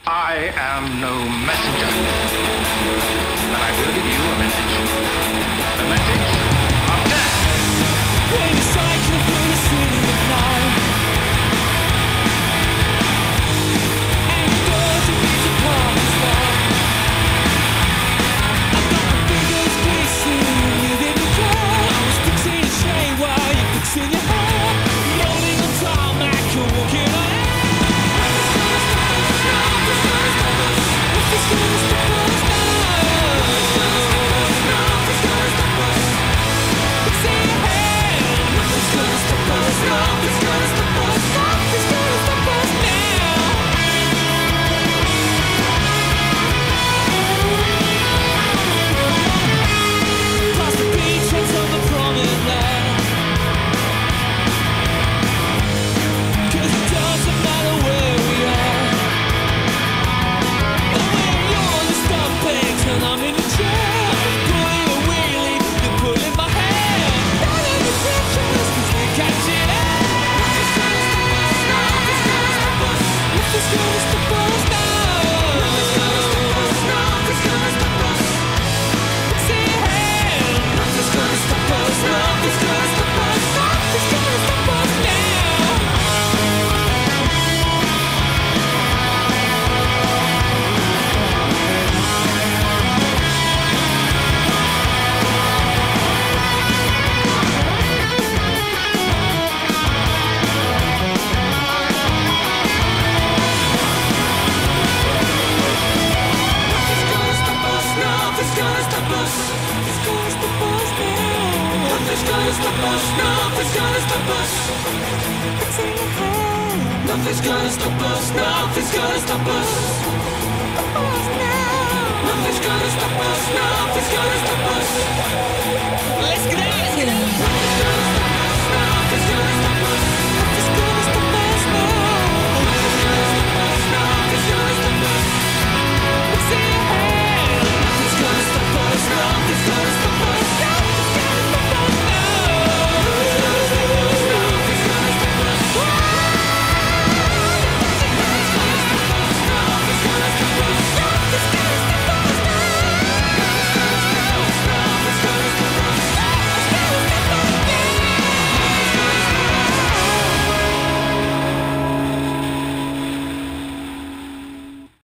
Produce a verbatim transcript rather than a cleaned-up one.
I am no messenger, but I will give you a message. The message of death. When you cycle through the city at night, and the doors of these apartments locked, I got my fingers greasy, you didn't care. I was fixing a shade while you fixing your hair, rolling on tarmac, you're walking on air. Nothing's gonna stop us now. Nothing's gonna stop us. It's in your hand. Nothing's gonna stop us. Nothing's gonna stop us. Nothing's gonna stop us now. Past the beach, heads on the promenade. 'Cause it doesn't matter where we are. And I'm in a chair, pulling a wheelie, you're pulling my hair. Down in the trenches, 'cause we can't get out. Nothing's gonna stop us. Nothing's gonna stop us now. Nothing's gonna stop us. Nothing's gonna stop us. It's in your hand. Nothing's gonna stop us. Nothing's gonna stop us. Nothing's gonna stop us now. Nothing's gonna stop us. Nothing's gonna stop us now. Nothing's gonna stop us. Nothing's gonna stop us. It's in your hand. Nothing's gonna stop us. Nothing's gonna stop us.